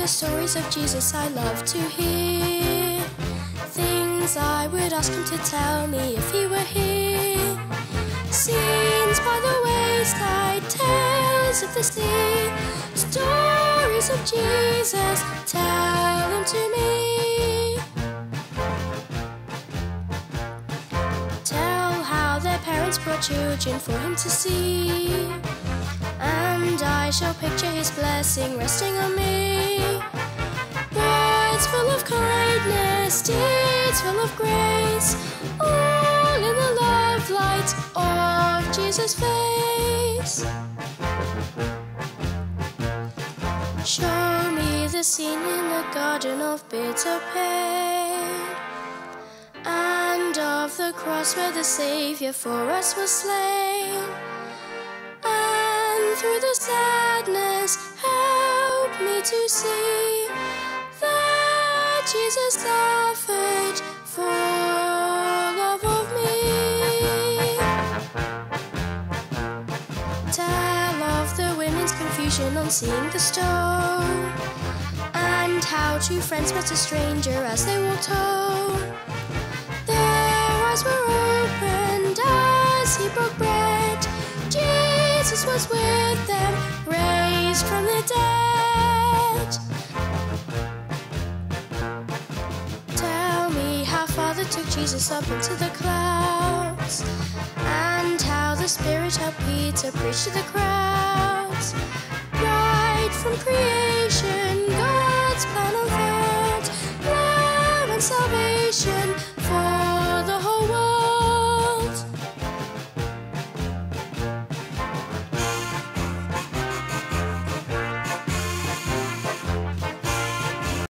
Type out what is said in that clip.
the stories of Jesus I love to hear. Things I would ask him to tell me if he were here. Scenes by the wayside, tales of the sea, stories of Jesus, tell them to me. Tell how their parents brought children for him to see, and I shall picture his blessing resting on me. Words full of kindness, deeds full of grace, all in the love light of Jesus' face. Show me the scene in the garden of bitter pain, and of the cross where the Saviour for us was slain. And through the sadness, help me to see that Jesus suffered for love of me. Tell of the women's confusion on seeing the stone, and how two friends met a stranger as they walked home. Their eyes were opened as he broke bread. Jesus was with them, raised from the dead. Tell me how Father took Jesus up into the clouds, and how the Spirit helped Peter preach to the crowds. Right from creation